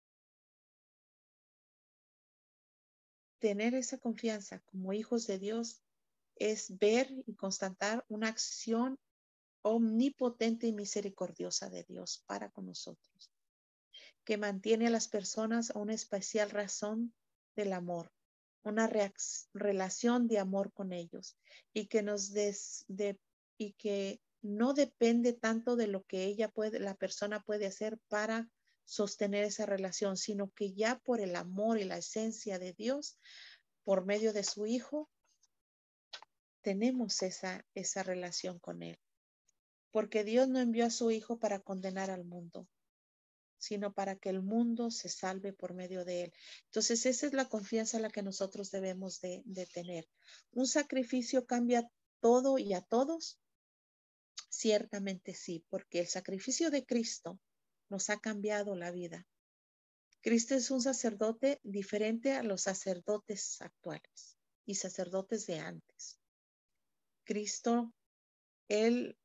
tener esa confianza como hijos de Dios es ver y constatar una acción omnipotente y misericordiosa de Dios para con nosotros, que mantiene a las personas a una especial razón del amor, una relación de amor con ellos, y que y que no depende tanto de lo que la persona puede hacer para sostener esa relación, sino que ya por el amor y la esencia de Dios, por medio de su Hijo, tenemos esa relación con Él. Porque Dios no envió a su Hijo para condenar al mundo, sino para que el mundo se salve por medio de Él. Entonces, esa es la confianza a la que nosotros debemos de tener. ¿Un sacrificio cambia todo y a todos? Ciertamente sí, porque el sacrificio de Cristo nos ha cambiado la vida. Cristo es un sacerdote diferente a los sacerdotes actuales y sacerdotes de antes. Cristo, Él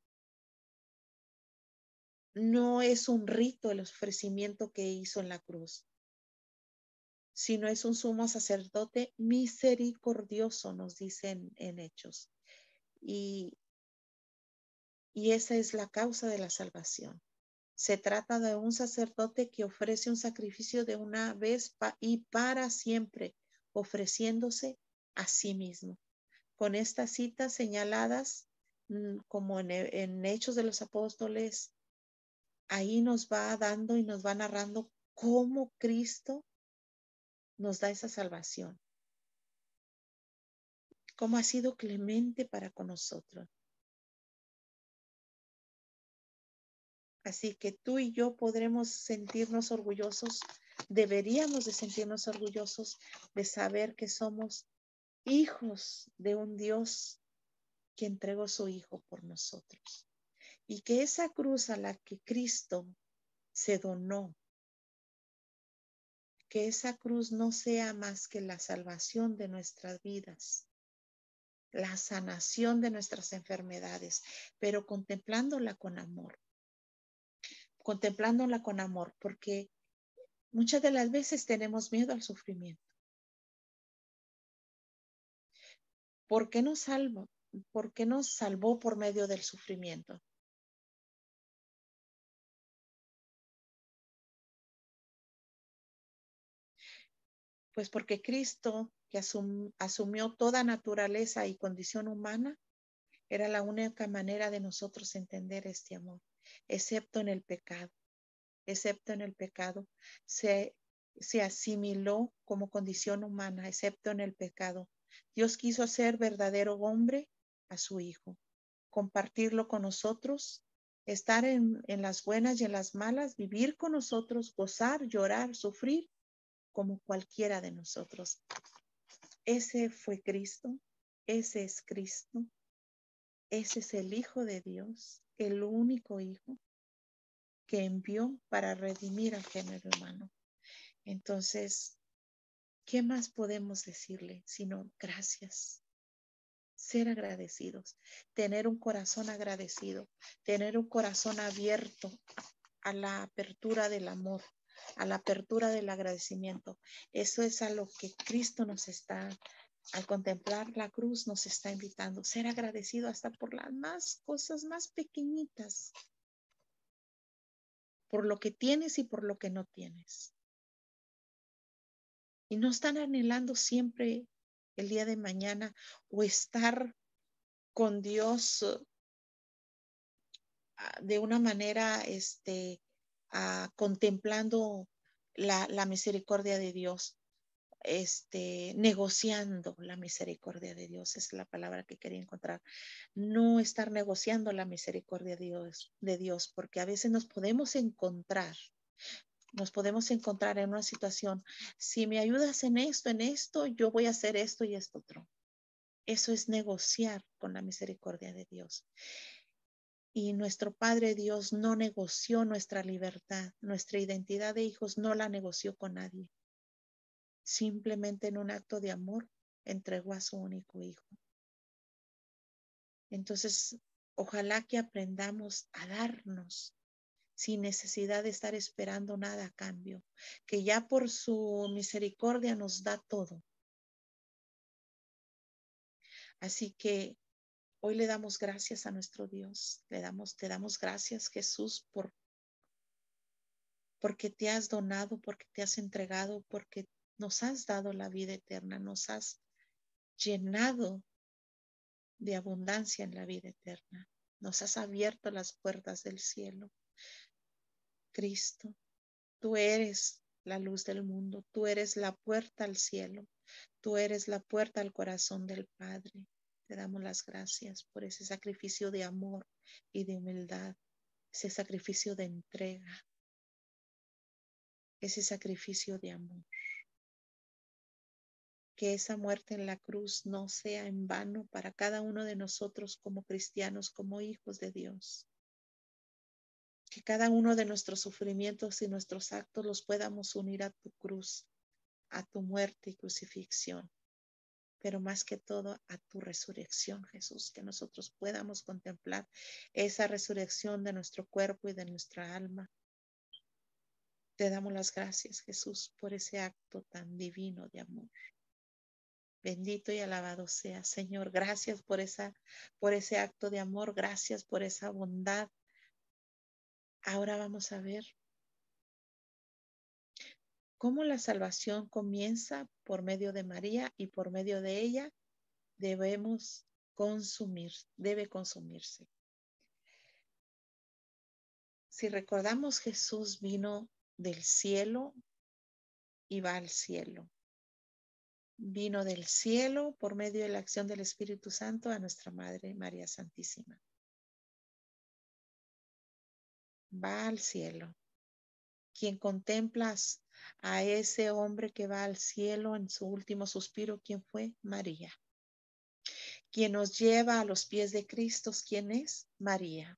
no es un rito el ofrecimiento que hizo en la cruz, sino es un sumo sacerdote misericordioso, nos dicen en Hechos. Y esa es la causa de la salvación. Se trata de un sacerdote que ofrece un sacrificio de una vez y para siempre, ofreciéndose a sí mismo. Con estas citas señaladas, como en Hechos de los Apóstoles, ahí nos va dando y nos va narrando cómo Cristo nos da esa salvación, cómo ha sido clemente para con nosotros. Así que tú y yo podremos sentirnos orgullosos, deberíamos de sentirnos orgullosos de saber que somos hijos de un Dios que entregó su Hijo por nosotros. Y que esa cruz a la que Cristo se donó, que esa cruz no sea más que la salvación de nuestras vidas, la sanación de nuestras enfermedades, pero contemplándola con amor, porque muchas de las veces tenemos miedo al sufrimiento. ¿Por qué nos salvó? ¿Por qué nos salvó por medio del sufrimiento? Pues porque Cristo, que asumió toda naturaleza y condición humana, era la única manera de nosotros entender este amor, excepto en el pecado. Excepto en el pecado, se asimiló como condición humana, excepto en el pecado. Dios quiso hacer verdadero hombre a su Hijo, compartirlo con nosotros, estar en las buenas y en las malas, vivir con nosotros, gozar, llorar, sufrir, como cualquiera de nosotros. Ese fue Cristo, ese es Cristo, ese es el Hijo de Dios, el único Hijo que envió para redimir al género humano. Entonces, ¿qué más podemos decirle sino gracias? Ser agradecidos, tener un corazón agradecido, tener un corazón abierto a la apertura del amor, a la apertura del agradecimiento. Eso es a lo que Cristo nos está, al contemplar la cruz, nos está invitando. Ser agradecido hasta por las cosas más pequeñitas. por lo que tienes y por lo que no tienes. Y no están anhelando siempre el día de mañana o estar con Dios de una manera, contemplando la misericordia de Dios, negociando la misericordia de Dios, es la palabra que quería encontrar. No estar negociando la misericordia de Dios, porque a veces nos podemos encontrar en una situación, si me ayudas en esto, yo voy a hacer esto y esto otro. Eso es negociar con la misericordia de Dios. Y nuestro Padre Dios no negoció nuestra libertad, nuestra identidad de hijos no la negoció con nadie. Simplemente en un acto de amor entregó a su único hijo. Entonces, ojalá que aprendamos a darnos sin necesidad de estar esperando nada a cambio, que ya por su misericordia nos da todo. Así que hoy le damos gracias a nuestro Dios, te damos gracias, Jesús, porque te has donado, porque te has entregado, porque nos has dado la vida eterna, nos has llenado de abundancia en la vida eterna, nos has abierto las puertas del cielo. Cristo, tú eres la luz del mundo, tú eres la puerta al cielo, tú eres la puerta al corazón del Padre. Te damos las gracias por ese sacrificio de amor y de humildad, ese sacrificio de entrega, ese sacrificio de amor. Que esa muerte en la cruz no sea en vano para cada uno de nosotros como cristianos, como hijos de Dios. Que cada uno de nuestros sufrimientos y nuestros actos los podamos unir a tu cruz, a tu muerte y crucifixión, pero más que todo a tu resurrección, Jesús, que nosotros podamos contemplar esa resurrección de nuestro cuerpo y de nuestra alma. Te damos las gracias, Jesús, por ese acto tan divino de amor. Bendito y alabado sea, Señor. Gracias por ese acto de amor. Gracias por esa bondad. Ahora vamos a ver cómo la salvación comienza por medio de María y por medio de ella debe consumirse. Si recordamos, Jesús vino del cielo y va al cielo. Vino del cielo por medio de la acción del Espíritu Santo a nuestra Madre María Santísima. Va al cielo. Quien contemplas a ese hombre que va al cielo en su último suspiro, ¿quién fue? María. Quien nos lleva a los pies de Cristo, ¿quién es? María.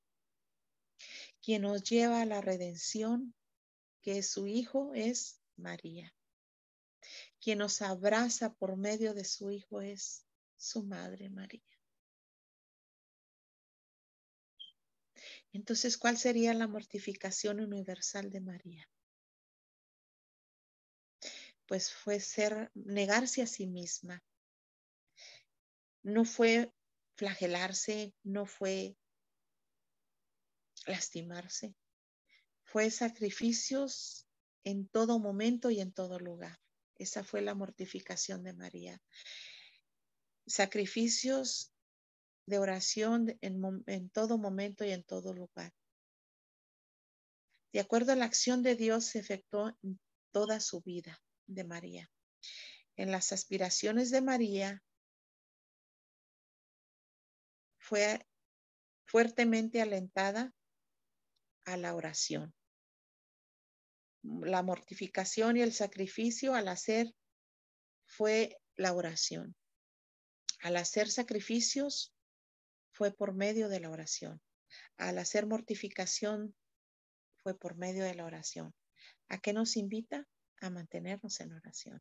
Quien nos lleva a la redención, que es su Hijo, es María. Quien nos abraza por medio de su Hijo es su Madre María. Entonces, ¿cuál sería la mortificación universal de María? Pues fue negarse a sí misma. No fue flagelarse, no fue lastimarse. Fue sacrificios en todo momento y en todo lugar. Esa fue la mortificación de María. Sacrificios de oración en todo momento y en todo lugar. De acuerdo a la acción de Dios se efectuó en toda su vida de María. En las aspiraciones de María fue fuertemente alentada a la oración. La mortificación y el sacrificio al hacer fue la oración. Al hacer sacrificios fue por medio de la oración. Al hacer mortificación fue por medio de la oración. ¿A qué nos invita? A mantenernos en oración.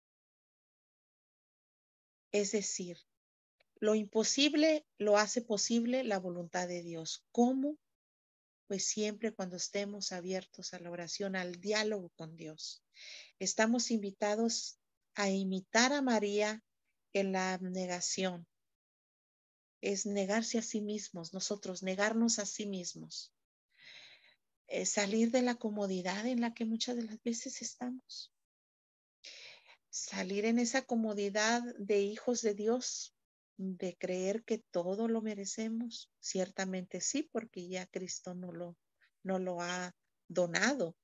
Es decir, lo imposible lo hace posible la voluntad de Dios. ¿Cómo? Pues siempre cuando estemos abiertos a la oración, al diálogo con Dios. Estamos invitados a imitar a María en la abnegación. Es negarse a sí mismos, nosotros negarnos a sí mismos. salir de la comodidad en la que muchas de las veces estamos. Salir en esa comodidad de hijos de Dios, de creer que todo lo merecemos. Ciertamente sí, porque ya Cristo no lo ha donado.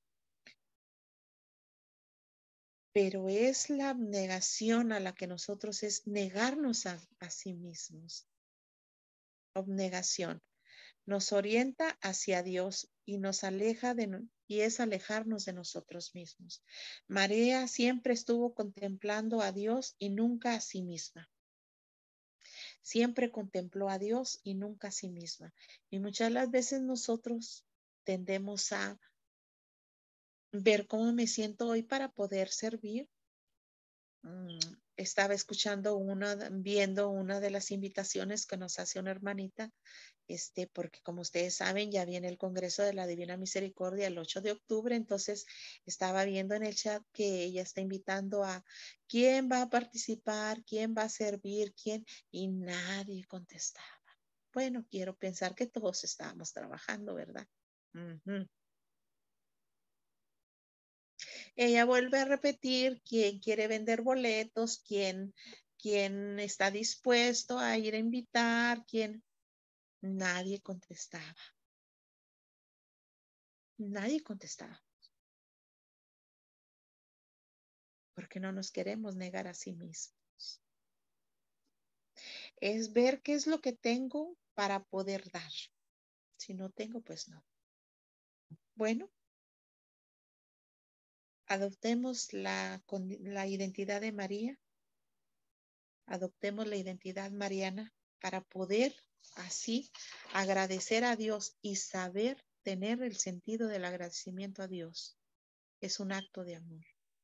Pero es la abnegación a la que nosotros es negarnos a sí mismos. Abnegación. Nos orienta hacia Dios y nos aleja y es alejarnos de nosotros mismos. María siempre estuvo contemplando a Dios y nunca a sí misma. Siempre contempló a Dios y nunca a sí misma. Y muchas de las veces nosotros tendemos a ver cómo me siento hoy para poder servir. Estaba viendo una de las invitaciones que nos hace una hermanita, porque como ustedes saben, ya viene el Congreso de la Divina Misericordia el 8 de octubre, entonces estaba viendo en el chat que ella está invitando a quién va a participar, quién va a servir, y nadie contestaba. Bueno, quiero pensar que todos estábamos trabajando, ¿verdad? Ujú. Ella vuelve a repetir quién quiere vender boletos, quién está dispuesto a ir a invitar, quién. Nadie contestaba. Nadie contestaba. Porque no nos queremos negar a sí mismos. Es ver qué es lo que tengo para poder dar. Si no tengo, pues no. Bueno, adoptemos la identidad de María. Adoptemos la identidad mariana para poder así agradecer a Dios y saber tener el sentido del agradecimiento a Dios. Es un acto de amor.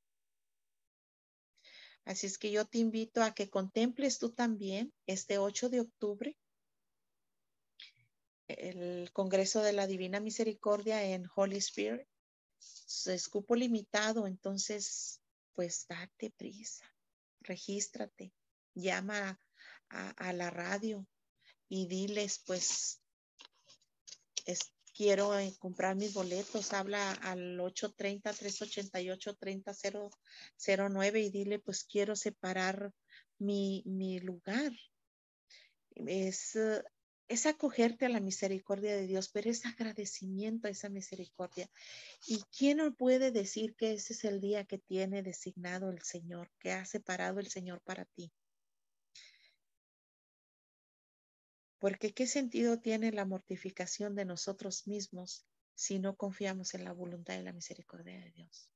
Así es que yo te invito a que contemples tú también este 8 de octubre el Congreso de la Divina Misericordia en Holy Spirit. Es cupo limitado, entonces pues date prisa, regístrate, llama a la radio y diles pues quiero comprar mis boletos, habla al 830-388-3009 y dile pues quiero separar mi lugar. Es, es acogerte a la misericordia de Dios, pero es agradecimiento a esa misericordia. ¿Y quién no puede decir que ese es el día que tiene designado el Señor, que ha separado el Señor para ti? Porque ¿qué sentido tiene la mortificación de nosotros mismos si no confiamos en la voluntad y la misericordia de Dios?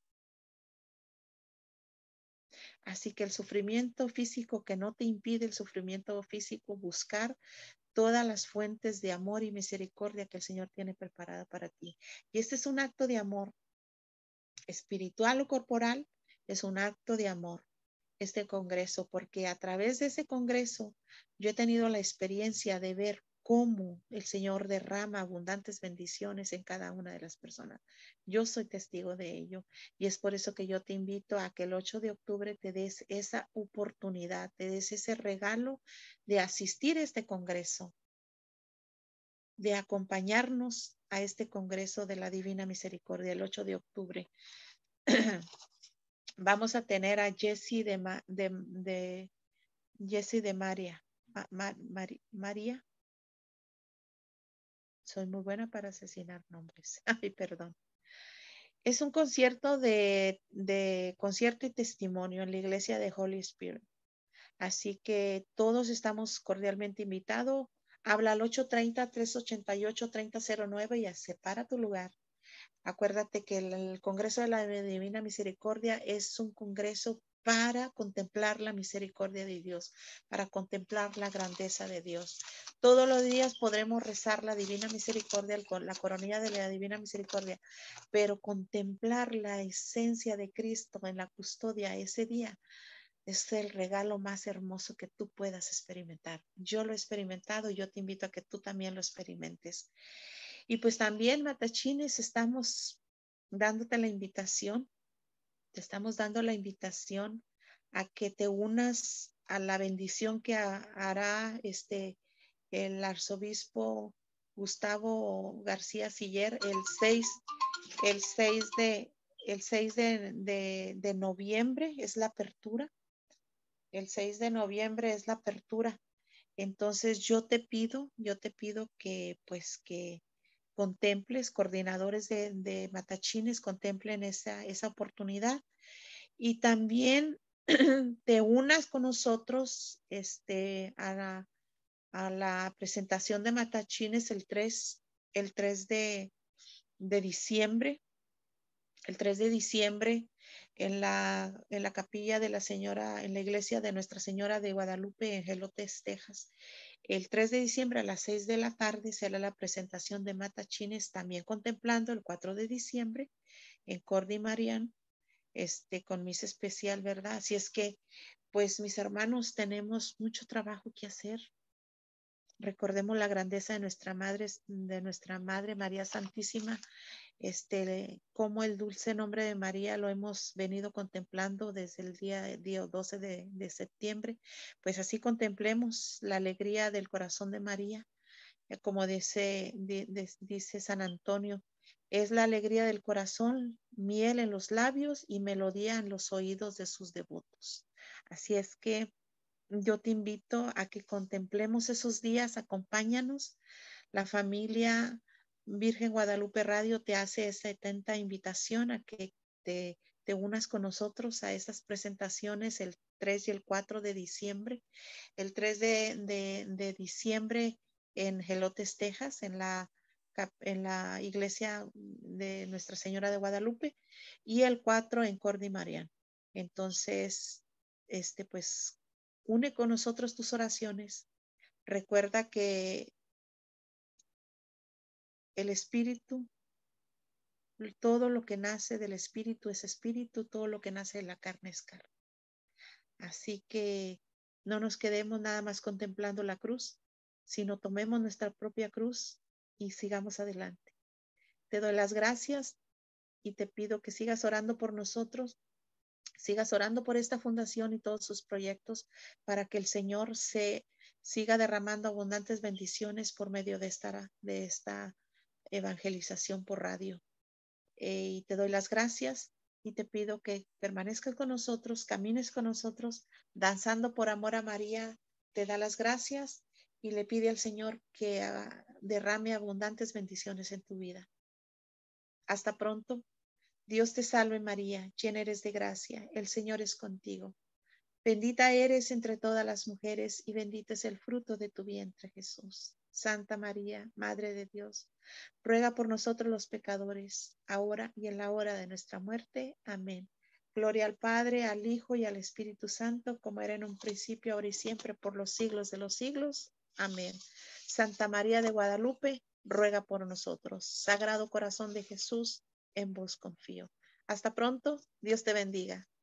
Así que el sufrimiento físico que no te impide el sufrimiento físico, buscar todas las fuentes de amor y misericordia que el Señor tiene preparada para ti. Y este es un acto de amor espiritual o corporal, es un acto de amor este congreso, porque a través de ese congreso yo he tenido la experiencia de ver cómo el Señor derrama abundantes bendiciones en cada una de las personas. Yo soy testigo de ello y es por eso que yo te invito a que el 8 de octubre te des esa oportunidad, te des ese regalo de asistir a este congreso, de acompañarnos a este congreso de la Divina Misericordia el 8 de octubre. Vamos a tener a Jessie Jessie de María. María. Soy muy buena para asesinar nombres. Ay, perdón. Es un concierto de concierto y testimonio en la iglesia de Holy Spirit. Así que todos estamos cordialmente invitados. Habla al 830-388-3009 y separa tu lugar. Acuérdate que el Congreso de la Divina Misericordia es un congreso para contemplar la misericordia de Dios, para contemplar la grandeza de Dios. Todos los días podremos rezar la Divina Misericordia, la coronilla de la Divina Misericordia, pero contemplar la esencia de Cristo en la custodia ese día es el regalo más hermoso que tú puedas experimentar. Yo lo he experimentado y yo te invito a que tú también lo experimentes. Y pues también, Matachines, estamos dándote la invitación, te estamos dando la invitación a que te unas a la bendición que hará el arzobispo Gustavo García Siller el 6 de, el 6 de noviembre es la apertura. El 6 de noviembre es la apertura. Entonces yo te pido que pues que contemples, coordinadores de matachines, contemplen esa oportunidad y también te unas con nosotros a la presentación de matachines el 3 de diciembre, el 3 de diciembre en la capilla de la señora, en la iglesia de Nuestra Señora de Guadalupe en Gelotes, Texas. El 3 de diciembre a las 6 de la tarde será la presentación de matachines, también contemplando el 4 de diciembre en Cordy Marian, con Miss Especial, ¿verdad? Así es que, pues mis hermanos, tenemos mucho trabajo que hacer. Recordemos la grandeza de nuestra Madre María Santísima, como el dulce nombre de María lo hemos venido contemplando desde el día 12 de septiembre, pues así contemplemos la alegría del corazón de María, como dice San Antonio, es la alegría del corazón, miel en los labios y melodía en los oídos de sus devotos. Así es que yo te invito a que contemplemos esos días, acompáñanos. La familia Virgen Guadalupe Radio te hace esa atenta invitación a que te unas con nosotros a esas presentaciones el 3 y el 4 de diciembre. El 3 de diciembre en Gelotes, Texas, en la iglesia de Nuestra Señora de Guadalupe, y el 4 en Cordy Marian. Entonces, pues une con nosotros tus oraciones. Recuerda que el espíritu, todo lo que nace del espíritu es espíritu, todo lo que nace de la carne es carne. Así que no nos quedemos nada más contemplando la cruz, sino tomemos nuestra propia cruz y sigamos adelante. Te doy las gracias y te pido que sigas orando por nosotros, sigas orando por esta fundación y todos sus proyectos para que el Señor se siga derramando abundantes bendiciones por medio de esta evangelización por radio. Y te doy las gracias y te pido que permanezcas con nosotros, camines con nosotros, danzando por amor a María. Te da las gracias y le pide al Señor que derrame abundantes bendiciones en tu vida. Hasta pronto. Dios te salve María, llena eres de gracia, el Señor es contigo. Bendita eres entre todas las mujeres y bendito es el fruto de tu vientre, Jesús. Santa María, Madre de Dios, ruega por nosotros los pecadores, ahora y en la hora de nuestra muerte. Amén. Gloria al Padre, al Hijo y al Espíritu Santo, como era en un principio, ahora y siempre, por los siglos de los siglos. Amén. Santa María de Guadalupe, ruega por nosotros. Sagrado Corazón de Jesús, en vos confío. Hasta pronto. Dios te bendiga.